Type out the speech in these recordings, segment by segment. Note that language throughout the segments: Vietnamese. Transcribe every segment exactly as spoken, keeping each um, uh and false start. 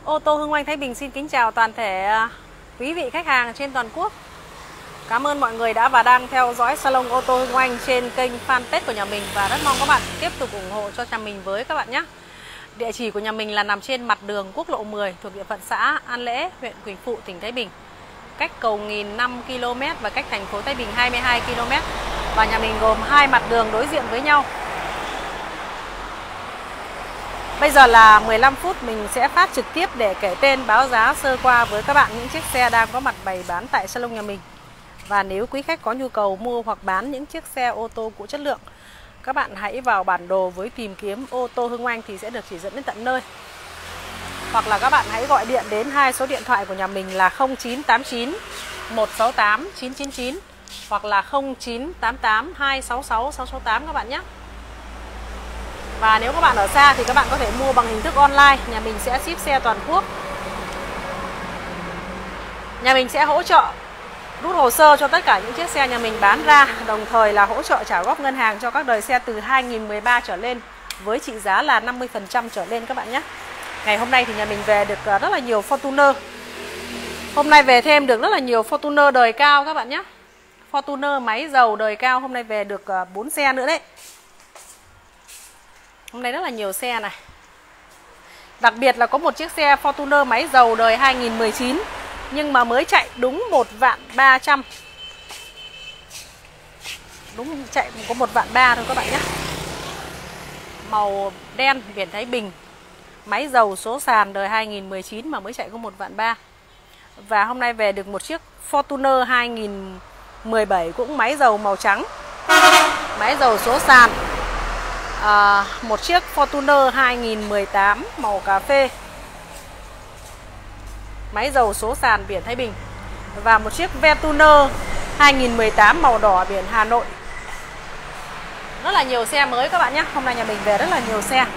Ô tô Hưng Oanh Thái Bình xin kính chào toàn thể quý vị khách hàng trên toàn quốc. Cảm ơn mọi người đã và đang theo dõi salon ô tô Hưng Oanh trên kênh fanpage của nhà mình, và rất mong các bạn tiếp tục ủng hộ cho nhà mình với các bạn nhé. Địa chỉ của nhà mình là nằm trên mặt đường quốc lộ mười thuộc địa phận xã An Lễ, huyện Quỳnh Phụ, tỉnh Thái Bình. Cách cầu Nghìn năm ki lô mét và cách thành phố Thái Bình hai mươi hai ki lô mét. Và nhà mình gồm hai mặt đường đối diện với nhau. Bây giờ là mười lăm phút mình sẽ phát trực tiếp để kể tên, báo giá sơ qua với các bạn những chiếc xe đang có mặt bày bán tại salon nhà mình. Và nếu quý khách có nhu cầu mua hoặc bán những chiếc xe ô tô cũ chất lượng, các bạn hãy vào bản đồ với tìm kiếm ô tô Hưng Oanh thì sẽ được chỉ dẫn đến tận nơi. Hoặc là các bạn hãy gọi điện đến hai số điện thoại của nhà mình là không chín tám chín một sáu tám chín chín chín hoặc là không chín tám tám hai sáu sáu sáu sáu tám các bạn nhé. Và nếu các bạn ở xa thì các bạn có thể mua bằng hình thức online, nhà mình sẽ ship xe toàn quốc. Nhà mình sẽ hỗ trợ rút hồ sơ cho tất cả những chiếc xe nhà mình bán ra, đồng thời là hỗ trợ trả góp ngân hàng cho các đời xe từ hai nghìn mười ba trở lên với trị giá là năm mươi phần trăm trở lên các bạn nhé. Ngày hôm nay thì nhà mình về được rất là nhiều Fortuner. Hôm nay về thêm được rất là nhiều Fortuner đời cao các bạn nhé. Fortuner máy dầu đời cao hôm nay về được bốn xe nữa đấy. Hôm nay rất là nhiều xe này. Đặc biệt là có một chiếc xe Fortuner máy dầu đời hai nghìn mười chín nhưng mà mới chạy đúng một vạn ba trăm. Đúng chạy có một vạn ba thôi các bạn nhé. Màu đen, biển Thái Bình. Máy dầu số sàn đời hai nghìn mười chín mà mới chạy có một vạn ba. Và hôm nay về được một chiếc Fortuner hai nghìn mười bảy cũng máy dầu màu trắng. Máy dầu số sàn. À, một chiếc Fortuner hai nghìn mười tám màu cà phê, máy dầu số sàn biển Thái Bình. Và một chiếc Vetuner hai nghìn mười tám màu đỏ biển Hà Nội. Rất là nhiều xe mới các bạn nhé. Hôm nay nhà mình về rất là nhiều xe.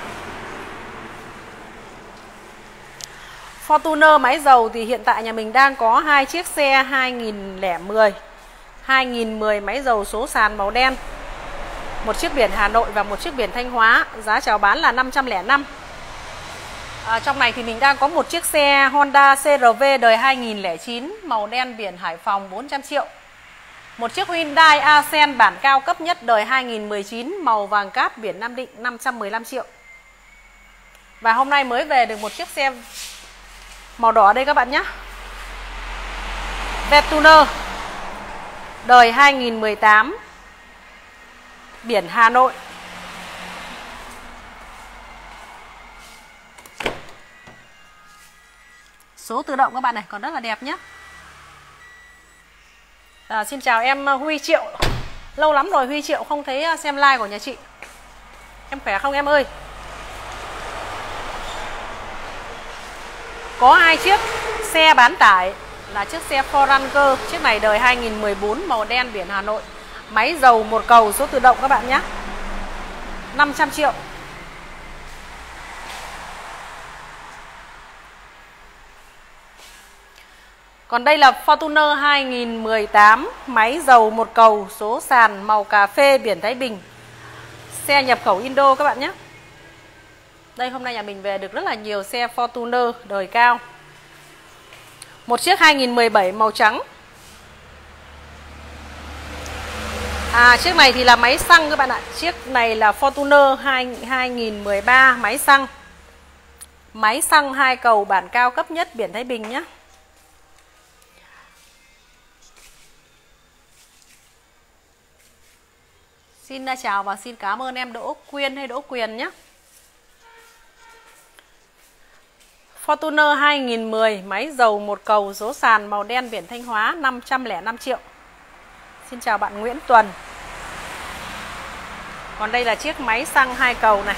Fortuner máy dầu thì hiện tại nhà mình đang có hai chiếc xe hai nghìn mười, hai nghìn mười máy dầu số sàn màu đen, một chiếc biển Hà Nội và một chiếc biển Thanh Hóa. Giá chào bán là năm trăm lẻ năm. À, trong này thì mình đang có một chiếc xe Honda xê rờ vê đời hai nghìn lẻ chín màu đen biển Hải Phòng bốn trăm triệu. Một chiếc Hyundai Accent bản cao cấp nhất đời hai nghìn mười chín màu vàng cát biển Nam Định năm trăm mười lăm triệu. Và hôm nay mới về được một chiếc xe màu đỏ đây các bạn nhé. Vetuner đời hai nghìn mười tám biển Hà Nội. Số tự động các bạn này còn rất là đẹp nhé. À, xin chào em Huy Triệu. Lâu lắm rồi Huy Triệu không thấy xem live của nhà chị. Em khỏe không em ơi? Có hai chiếc xe bán tải là chiếc xe bốn Ranger. Chiếc này đời hai nghìn mười bốn màu đen biển Hà Nội. Máy dầu một cầu số tự động các bạn nhé. năm trăm triệu. Còn đây là Fortuner hai nghìn mười tám máy dầu một cầu số sàn màu cà phê biển Thái Bình. Xe nhập khẩu Indo các bạn nhé. Đây hôm nay nhà mình về được rất là nhiều xe Fortuner đời cao. Một chiếc hai nghìn mười bảy màu trắng. À, chiếc này thì là máy xăng các bạn ạ. Chiếc này là Fortuner hai nghìn mười ba máy xăng. Máy xăng hai cầu bản cao cấp nhất biển Thái Bình nhé. Xin chào và xin cảm ơn em Đỗ Quyên hay Đỗ Quyền nhé. Fortuner hai nghìn mười máy dầu một cầu số sàn màu đen biển Thanh Hóa năm trăm lẻ năm triệu. Xin chào bạn Nguyễn Tuần. Còn đây là chiếc máy xăng hai cầu này.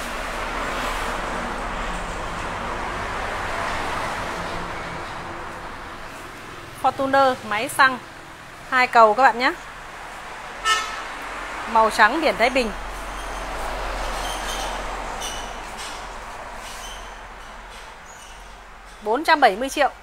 Fortuner máy xăng hai cầu các bạn nhé. Màu trắng biển Thái Bình. bốn trăm bảy mươi triệu.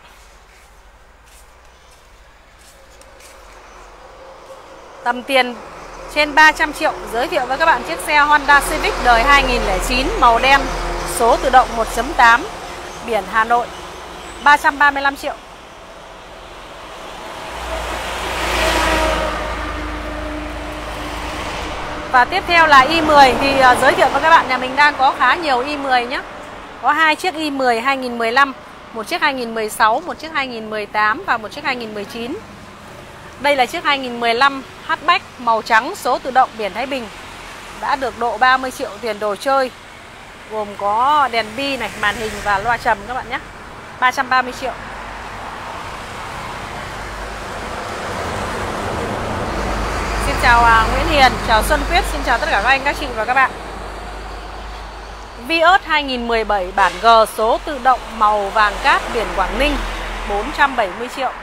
Tầm tiền trên ba trăm triệu giới thiệu với các bạn chiếc xe Honda Civic đời hai nghìn lẻ chín màu đen, số tự động một chấm tám, biển Hà Nội. ba trăm ba mươi lăm triệu. Và tiếp theo là i mười thì uh, giới thiệu với các bạn, nhà mình đang có khá nhiều i mười nhé. Có hai chiếc i mười hai nghìn mười lăm, một chiếc hai nghìn mười sáu, một chiếc hai nghìn mười tám và một chiếc hai nghìn mười chín. Đây là chiếc hai nghìn mười lăm hatchback màu trắng, số tự động, biển Thái Bình. Đã được độ ba mươi triệu tiền đồ chơi. Gồm có đèn bi này, màn hình và loa trầm các bạn nhé. ba trăm ba mươi triệu. Xin chào uh, Nguyễn Hiền, chào Xuân Quyết, xin chào tất cả các anh, các chị và các bạn. Vios hai nghìn mười bảy bản G, số tự động, màu vàng cát, biển Quảng Ninh, bốn trăm bảy mươi triệu.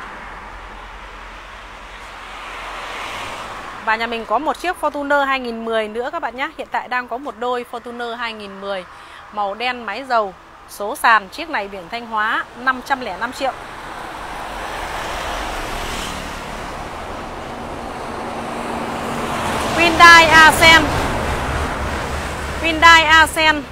Và nhà mình có một chiếc Fortuner hai nghìn mười nữa các bạn nhé. Hiện tại đang có một đôi Fortuner hai nghìn mười màu đen, máy dầu, số sàn. Chiếc này biển Thanh Hóa, năm trăm lẻ năm triệu. Hyundai Accent. Hyundai Accent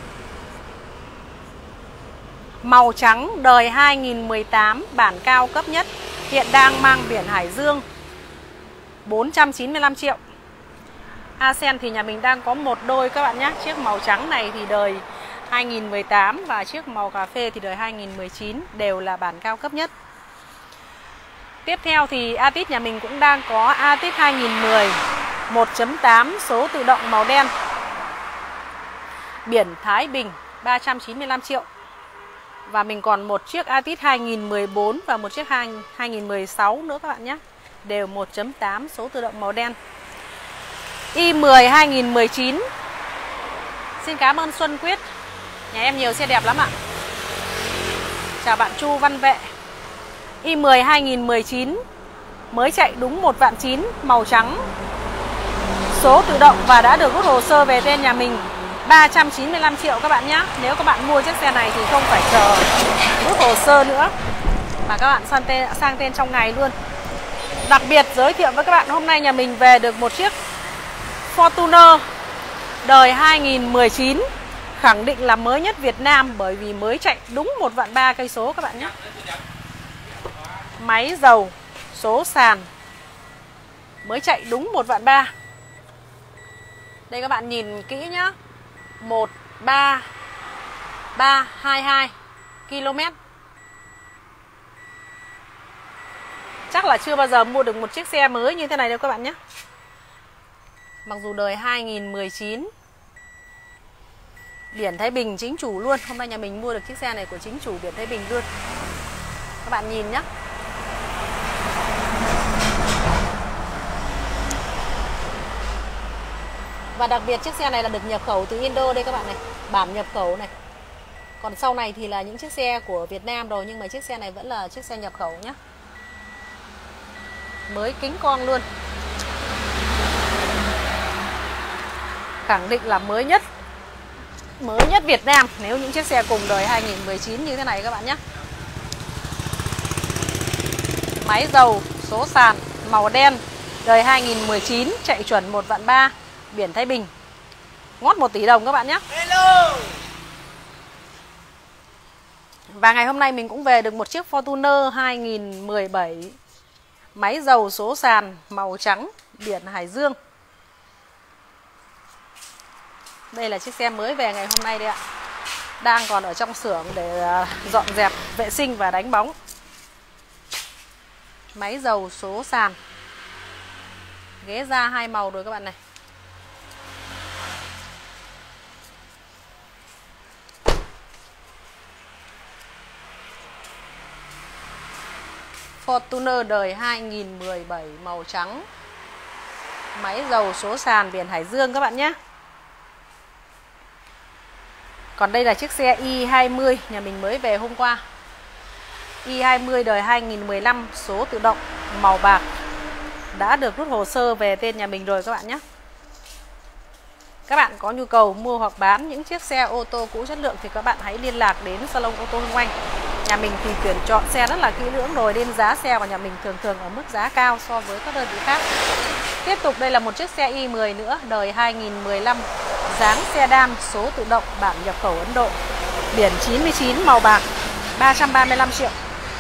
màu trắng, đời hai nghìn mười tám, bản cao cấp nhất, hiện đang mang biển Hải Dương, bốn trăm chín mươi lăm triệu. Accent thì nhà mình đang có một đôi các bạn nhé. Chiếc màu trắng này thì đời hai nghìn mười tám và chiếc màu cà phê thì đời hai nghìn mười chín, đều là bản cao cấp nhất. Tiếp theo thì Altis nhà mình cũng đang có Altis hai nghìn mười một chấm tám, số tự động, màu đen, biển Thái Bình, ba trăm chín mươi lăm triệu. Và mình còn một chiếc Altis hai nghìn mười bốn và một chiếc hai nghìn mười sáu nữa các bạn nhé. Đều một chấm tám, số tự động, màu đen. i mười hai nghìn mười chín. Xin cảm ơn Xuân Quyết. Nhà em nhiều xe đẹp lắm ạ. Chào bạn Chu Văn Vệ. i mười hai nghìn mười chín mới chạy đúng một vạn chín, màu trắng, số tự động và đã được rút hồ sơ về tên nhà mình, ba trăm chín mươi lăm triệu các bạn nhé. Nếu các bạn mua chiếc xe này thì không phải chờ rút hồ sơ nữa, mà các bạn sang tên, sang tên trong ngày luôn. Đặc biệt giới thiệu với các bạn, hôm nay nhà mình về được một chiếc Fortuner đời hai nghìn mười chín, khẳng định là mới nhất Việt Nam bởi vì mới chạy đúng một vạn ba cây số các bạn nhé. Máy dầu, số sàn, mới chạy đúng một vạn ba. Đây các bạn nhìn kỹ nhá, một ba ba hai hai ki lô mét. Chắc là chưa bao giờ mua được một chiếc xe mới như thế này đâu các bạn nhé. Mặc dù đời hai nghìn mười chín, biển Thái Bình chính chủ luôn. Hôm nay nhà mình mua được chiếc xe này của chính chủ biển Thái Bình luôn. Các bạn nhìn nhé. Và đặc biệt chiếc xe này là được nhập khẩu từ Indo đây các bạn này. Bản nhập khẩu này. Còn sau này thì là những chiếc xe của Việt Nam rồi, nhưng mà chiếc xe này vẫn là chiếc xe nhập khẩu nhé. Mới kính con luôn. Khẳng định là mới nhất, mới nhất Việt Nam nếu những chiếc xe cùng đời hai nghìn mười chín như thế này các bạn nhé. Máy dầu, số sàn, màu đen, đời hai nghìn mười chín, chạy chuẩn một vạn ba, biển Thái Bình, ngót một tỷ đồng các bạn nhé. Hello. Và ngày hôm nay mình cũng về được một chiếc Fortuner hai nghìn mười bảy, máy dầu, số sàn, màu trắng, biển Hải Dương. Đây là chiếc xe mới về ngày hôm nay đây ạ. Đang còn ở trong xưởng để dọn dẹp, vệ sinh và đánh bóng. Máy dầu, số sàn, ghế da hai màu rồi các bạn này. Fortuner đời hai nghìn mười bảy, màu trắng, máy dầu, số sàn, biển Hải Dương các bạn nhé. Còn đây là chiếc xe i hai mươi nhà mình mới về hôm qua. i hai mươi đời hai nghìn mười lăm, số tự động, màu bạc, đã được rút hồ sơ về tên nhà mình rồi các bạn nhé. Các bạn có nhu cầu mua hoặc bán những chiếc xe ô tô cũ chất lượng thì các bạn hãy liên lạc đến salon ô tô Hưng Oanh. Nhà mình thì tuyển chọn xe rất là kỹ lưỡng rồi, nên giá xe của nhà mình thường thường ở mức giá cao so với các đơn vị khác. Tiếp tục đây là một chiếc xe i mười nữa, đời hai nghìn mười lăm, dáng sedan, số tự động, bản nhập khẩu Ấn Độ, biển chín mươi chín, màu bạc, ba trăm ba mươi lăm triệu.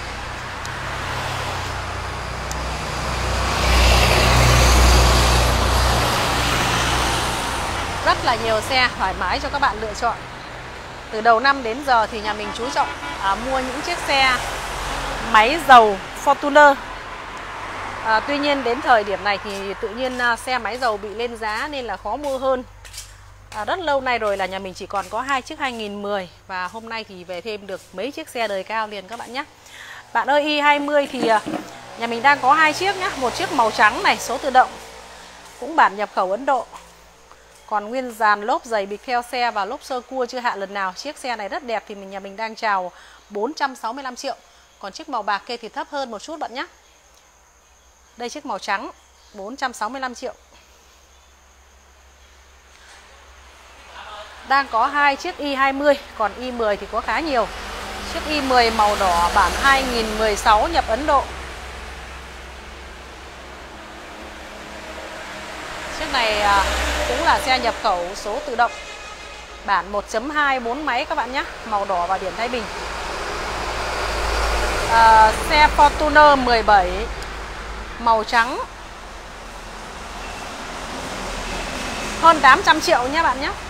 Rất là nhiều xe thoải mái cho các bạn lựa chọn. Từ đầu năm đến giờ thì nhà mình chú trọng à, mua những chiếc xe máy dầu Fortuner. À, tuy nhiên đến thời điểm này thì tự nhiên à, xe máy dầu bị lên giá nên là khó mua hơn. À, rất lâu nay rồi là nhà mình chỉ còn có hai chiếc hai nghìn mười và hôm nay thì về thêm được mấy chiếc xe đời cao liền các bạn nhé. Bạn ơi, i hai mươi thì à, nhà mình đang có hai chiếc nhé, một chiếc màu trắng này, số tự động, cũng bản nhập khẩu Ấn Độ. Còn nguyên dàn lốp dày bịch theo xe và lốp sơ cua chưa hạ lần nào. Chiếc xe này rất đẹp thì mình nhà mình đang chào bốn trăm sáu mươi lăm triệu. Còn chiếc màu bạc kia thì thấp hơn một chút bạn nhé. Đây chiếc màu trắng bốn trăm sáu mươi lăm triệu. Đang có hai chiếc i hai mươi, còn i mười thì có khá nhiều. Chiếc i mười màu đỏ bản hai nghìn mười sáu nhập Ấn Độ. Chiếc này cũng là xe nhập khẩu số tự động, bản một chấm hai bốn máy các bạn nhé, màu đỏ và biển Thái Bình. À, xe Fortuner mười bảy màu trắng hơn tám trăm triệu nhé bạn nhé.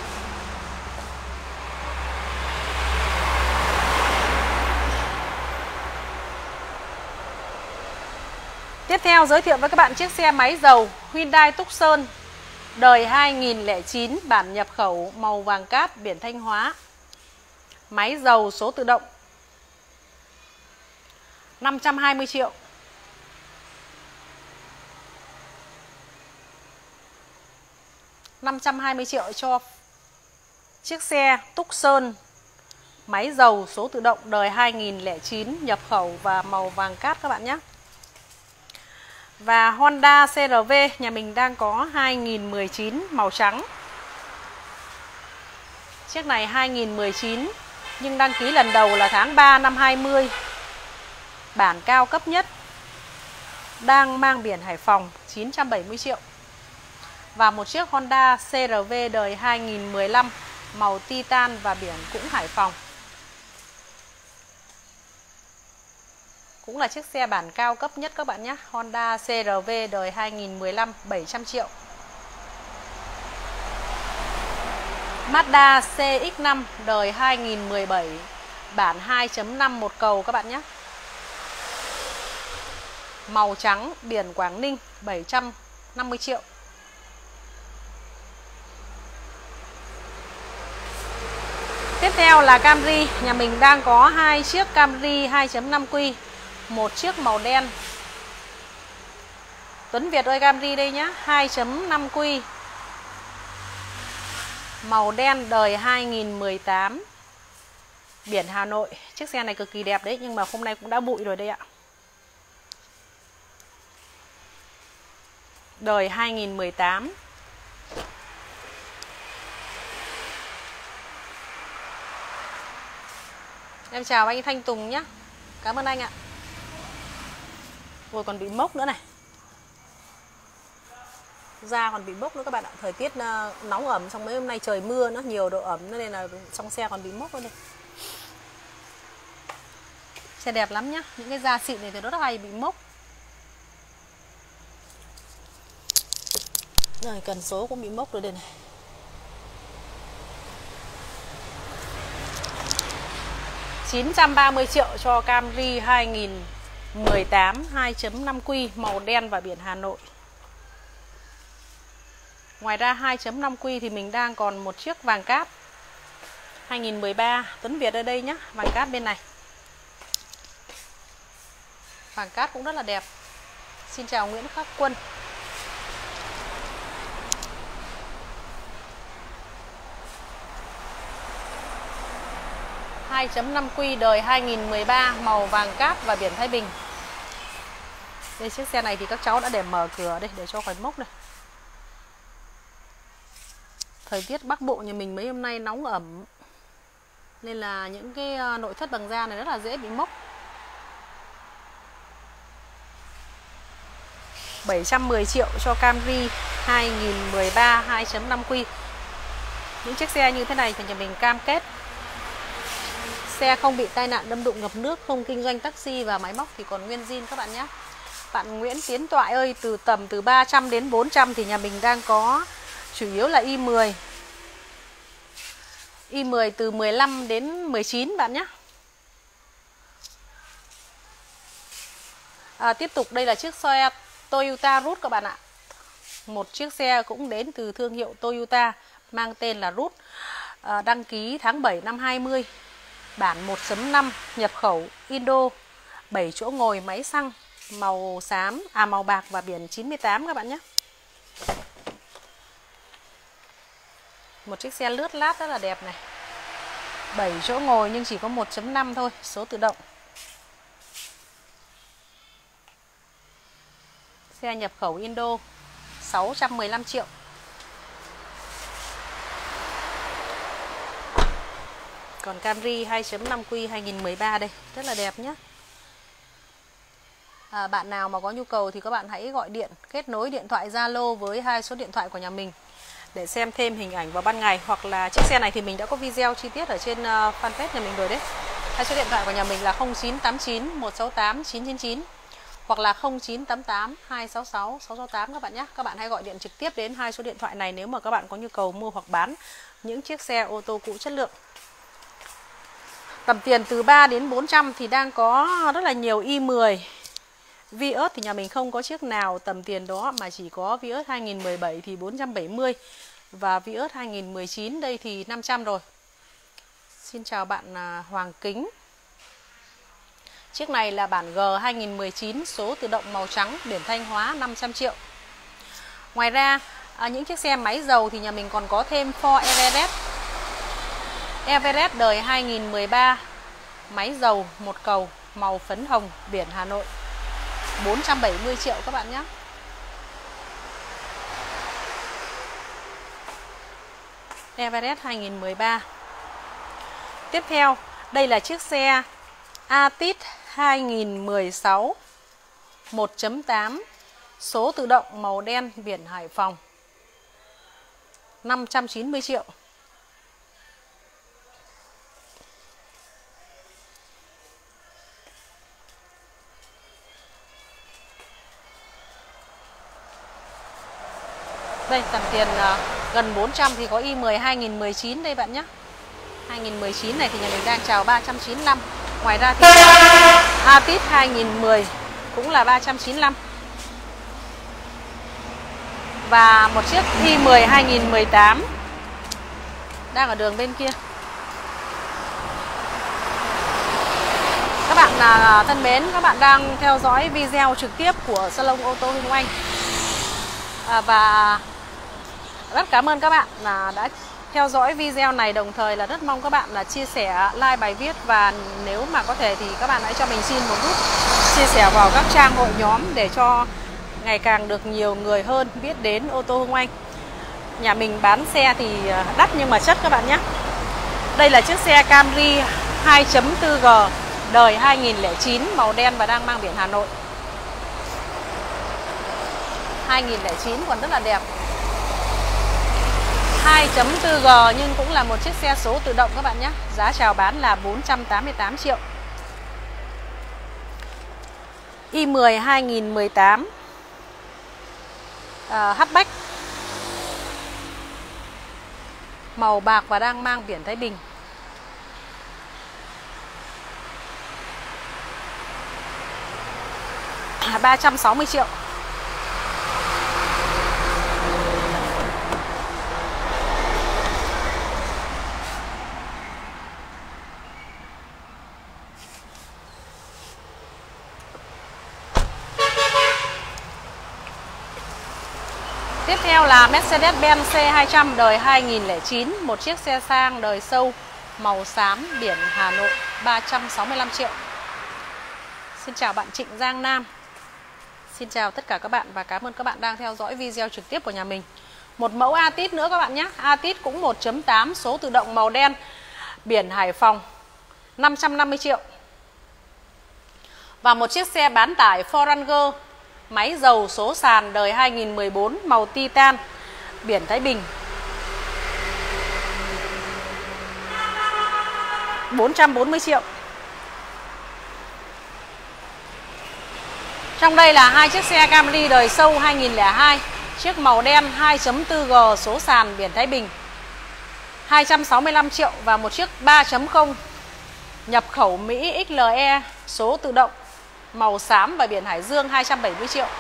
Tiếp theo giới thiệu với các bạn chiếc xe máy dầu Hyundai Tucson đời hai nghìn lẻ chín, bản nhập khẩu, màu vàng cát, biển Thanh Hóa. Máy dầu số tự động, năm trăm hai mươi triệu. năm trăm hai mươi triệu cho chiếc xe Tucson máy dầu số tự động đời hai nghìn lẻ chín, nhập khẩu và màu vàng cát các bạn nhé. Và Honda xê rờ vê nhà mình đang có hai nghìn mười chín màu trắng. Chiếc này hai nghìn mười chín nhưng đăng ký lần đầu là tháng ba năm hai mươi. Bản cao cấp nhất, đang mang biển Hải Phòng, chín trăm bảy mươi triệu. Và một chiếc Honda xê rờ vê đời hai nghìn mười lăm màu titan và biển cũng Hải Phòng. Cũng là chiếc xe bản cao cấp nhất các bạn nhé. Honda xê rờ vê đời hai nghìn mười lăm, bảy trăm triệu. Mazda xê ích năm đời hai nghìn mười bảy, bản hai chấm năm một cầu các bạn nhé. Màu trắng, biển Quảng Ninh, bảy trăm năm mươi triệu. Tiếp theo là Camry, nhà mình đang có hai chiếc Camry hai chấm năm Q, một chiếc màu đen. Tuấn Việt ơi, Camry đây nhá, hai chấm năm Q, màu đen đời hai nghìn mười tám, biển Hà Nội. Chiếc xe này cực kỳ đẹp đấy, nhưng mà hôm nay cũng đã bụi rồi đây ạ. Đời hai nghìn mười tám. Em chào anh Thanh Tùng nhé. Cảm ơn anh ạ. Rồi còn bị mốc nữa này. Da còn bị mốc nữa các bạn ạ. Thời tiết nóng ẩm, xong mấy hôm nay trời mưa nó nhiều độ ẩm nên là trong xe còn bị mốc nữa đây. Xe đẹp lắm nhá. Những cái da xịn này thì rất hay bị mốc. Rồi cần số cũng bị mốc rồi đây này. chín trăm ba mươi triệu cho Camry hai nghìn mười tám hai chấm năm Q, màu đen và biển Hà Nội. Ngoài ra hai chấm năm Q thì mình đang còn một chiếc vàng cát hai nghìn mười ba. Tuấn Việt ở đây nhé. Vàng cát bên này. Vàng cát cũng rất là đẹp. Xin chào Nguyễn Khắc Quân. hai chấm năm Q đời hai nghìn mười ba, màu vàng cát và biển Thái Bình. Đây, chiếc xe này thì các cháu đã để mở cửa đây để cho khỏi mốc này. Thời tiết Bắc Bộ nhà mình mấy hôm nay nóng ẩm nên là những cái nội thất bằng da này rất là dễ bị mốc. bảy trăm mười triệu cho Camry hai nghìn mười ba hai chấm năm Q. Những chiếc xe như thế này thì nhà mình cam kết xe không bị tai nạn đâm đụng ngập nước, không kinh doanh taxi và máy móc thì còn nguyên zin các bạn nhé. Bạn Nguyễn Tiến Toại ơi, từ tầm từ ba trăm đến bốn trăm thì nhà mình đang có chủ yếu là i mười. i mười từ mười lăm đến mười chín bạn nhé. À, tiếp tục đây là chiếc xe Toyota Root các bạn ạ. Một chiếc xe cũng đến từ thương hiệu Toyota mang tên là Root. À, đăng ký tháng bảy năm hai mươi. Bản một chấm năm, nhập khẩu Indo, bảy chỗ ngồi, máy xăng, màu xám, à màu bạc và biển chín mươi tám các bạn nhé. Một chiếc xe lướt lát rất là đẹp này. bảy chỗ ngồi nhưng chỉ có một chấm năm thôi, số tự động. Xe nhập khẩu Indo, sáu trăm mười lăm triệu. Còn Camry hai chấm năm Q hai nghìn mười ba đây, rất là đẹp nhé. À, bạn nào mà có nhu cầu thì các bạn hãy gọi điện, kết nối điện thoại Zalo với hai số điện thoại của nhà mình để xem thêm hình ảnh vào ban ngày. Hoặc là chiếc xe này thì mình đã có video chi tiết ở trên uh, fanpage nhà mình rồi đấy. Hai số điện thoại của nhà mình là không chín tám chín một sáu tám chín chín chín hoặc là không chín tám tám hai sáu sáu sáu sáu tám các bạn nhé. Các bạn hãy gọi điện trực tiếp đến hai số điện thoại này nếu mà các bạn có nhu cầu mua hoặc bán những chiếc xe ô tô cũ chất lượng. Tầm tiền từ ba đến bốn trăm thì đang có rất là nhiều i mười. Vios thì nhà mình không có chiếc nào tầm tiền đó, mà chỉ có Vios hai nghìn mười bảy thì bốn trăm bảy mươi và Vios hai nghìn mười chín đây thì năm trăm rồi. Xin chào bạn Hoàng Kính. Chiếc này là bản G hai nghìn mười chín, số tự động màu trắng, biển Thanh Hóa, năm trăm triệu. Ngoài ra à, những chiếc xe máy dầu thì nhà mình còn có thêm Ford Everest. Everest đời hai nghìn mười ba, máy dầu một cầu, màu phấn hồng, biển Hà Nội, bốn trăm bảy mươi triệu các bạn nhé. Everest hai nghìn mười ba. Tiếp theo, đây là chiếc xe Altis hai nghìn mười sáu một chấm tám, số tự động màu đen, biển Hải Phòng, năm trăm chín mươi triệu. Đây, tầm tiền uh, gần bốn trăm thì có i mười hai nghìn mười chín đây bạn nhé. hai nghìn mười chín này thì nhà mình đang chào ba trăm chín mươi lăm. Ngoài ra thì uh, Altis hai nghìn mười cũng là ba trăm chín mươi lăm. Và một chiếc i mười hai nghìn mười tám đang ở đường bên kia. Các bạn uh, thân mến, các bạn đang theo dõi video trực tiếp của Salon ô tô Hưng Oanh. À, và rất cảm ơn các bạn là đã theo dõi video này, đồng thời là rất mong các bạn là chia sẻ, like bài viết, và nếu mà có thể thì các bạn hãy cho mình xin một nút chia sẻ vào các trang hội nhóm để cho ngày càng được nhiều người hơn biết đến ô tô Hưng Oanh. Nhà mình bán xe thì đắt nhưng mà chất các bạn nhé. Đây là chiếc xe Camry hai chấm bốn G đời hai nghìn lẻ chín, màu đen và đang mang biển Hà Nội. hai nghìn lẻ chín còn rất là đẹp. hai chấm bốn G nhưng cũng là một chiếc xe số tự động các bạn nhé. Giá chào bán là bốn trăm tám mươi tám triệu. i mười hai nghìn mười tám à, hatchback, màu bạc và đang mang biển Thái Bình. ba trăm sáu mươi triệu. Tiếp theo là Mercedes-Benz C hai trăm đời hai nghìn lẻ chín, một chiếc xe sang đời sâu, màu xám, biển Hà Nội, ba trăm sáu mươi lăm triệu. Xin chào bạn Trịnh Giang Nam. Xin chào tất cả các bạn và cảm ơn các bạn đang theo dõi video trực tiếp của nhà mình. Một mẫu Altis nữa các bạn nhé. Altis cũng một chấm tám, số tự động màu đen, biển Hải Phòng, năm trăm năm mươi triệu. Và một chiếc xe bán tải Ford Ranger, máy dầu số sàn đời hai nghìn mười bốn, màu titan, biển Thái Bình, bốn trăm bốn mươi triệu. Trong đây là hai chiếc xe Camry đời sâu hai nghìn lẻ hai, chiếc màu đen hai chấm bốn G số sàn biển Thái Bình hai trăm sáu mươi lăm triệu và một chiếc ba chấm không nhập khẩu Mỹ ích lờ e số tự động màu xám và biển Hải Dương hai trăm bảy mươi triệu.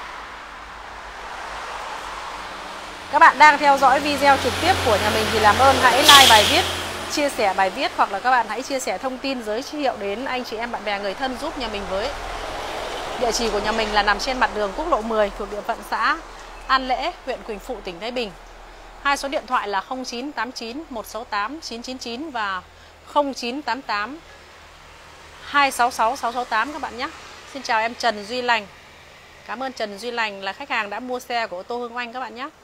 Các bạn đang theo dõi video trực tiếp của nhà mình thì làm ơn hãy like bài viết, chia sẻ bài viết, hoặc là các bạn hãy chia sẻ thông tin giới thiệu đến anh chị em bạn bè người thân giúp nhà mình với. Địa chỉ của nhà mình là nằm trên mặt đường quốc lộ mười thuộc địa phận xã An Lễ, huyện Quỳnh Phụ, tỉnh Thái Bình. Hai số điện thoại là không chín tám chín một sáu tám chín chín chín và không chín tám tám hai sáu sáu sáu sáu tám các bạn nhé. Xin chào em Trần Duy Lành. Cảm ơn Trần Duy Lành là khách hàng đã mua xe của ô tô Hương Oanh các bạn nhé.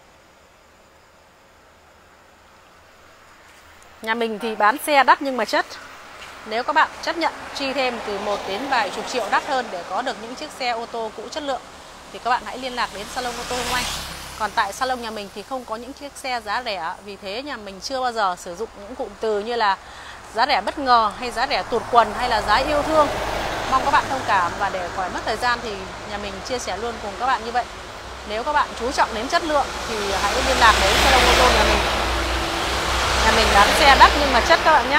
Nhà mình thì bán xe đắt nhưng mà chất. Nếu các bạn chấp nhận chi thêm từ một đến vài chục triệu đắt hơn để có được những chiếc xe ô tô cũ chất lượng thì các bạn hãy liên lạc đến salon ô tô Hương Oanh. Còn tại salon nhà mình thì không có những chiếc xe giá rẻ, vì thế nhà mình chưa bao giờ sử dụng những cụm từ như là giá rẻ bất ngờ hay giá rẻ tụt quần hay là giá yêu thương. Mong các bạn thông cảm, và để khỏi mất thời gian thì nhà mình chia sẻ luôn cùng các bạn như vậy. Nếu các bạn chú trọng đến chất lượng thì hãy liên lạc đến salon ô tô nhà mình. Nhà mình bán xe đắt nhưng mà chất các bạn nhé.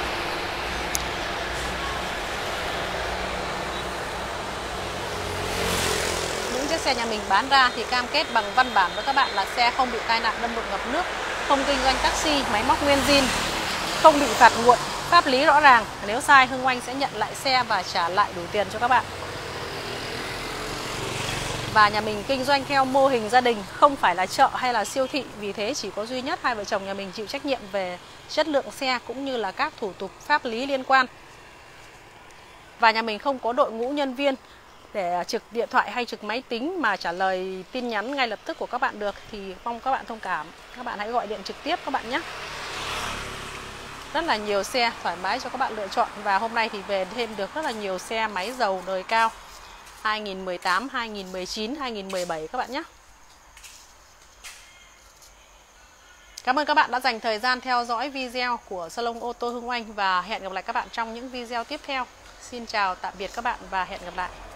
Những chiếc xe nhà mình bán ra thì cam kết bằng văn bản với các bạn là xe không bị tai nạn đâm đụng ngập nước, không kinh doanh taxi, máy móc nguyên zin, không bị phạt nguội, pháp lý rõ ràng. Nếu sai, Hương Oanh sẽ nhận lại xe và trả lại đủ tiền cho các bạn. Và nhà mình kinh doanh theo mô hình gia đình, không phải là chợ hay là siêu thị. Vì thế chỉ có duy nhất hai vợ chồng nhà mình chịu trách nhiệm về chất lượng xe cũng như là các thủ tục pháp lý liên quan. Và nhà mình không có đội ngũ nhân viên để trực điện thoại hay trực máy tính mà trả lời tin nhắn ngay lập tức của các bạn được, thì mong các bạn thông cảm. Các bạn hãy gọi điện trực tiếp các bạn nhé. Rất là nhiều xe thoải mái cho các bạn lựa chọn. Và hôm nay thì về thêm được rất là nhiều xe máy dầu đời cao hai nghìn mười tám, hai nghìn mười chín, hai nghìn mười bảy các bạn nhé. Cảm ơn các bạn đã dành thời gian theo dõi video của salon ô tô Hương Oanh và hẹn gặp lại các bạn trong những video tiếp theo. Xin chào tạm biệt các bạn và hẹn gặp lại.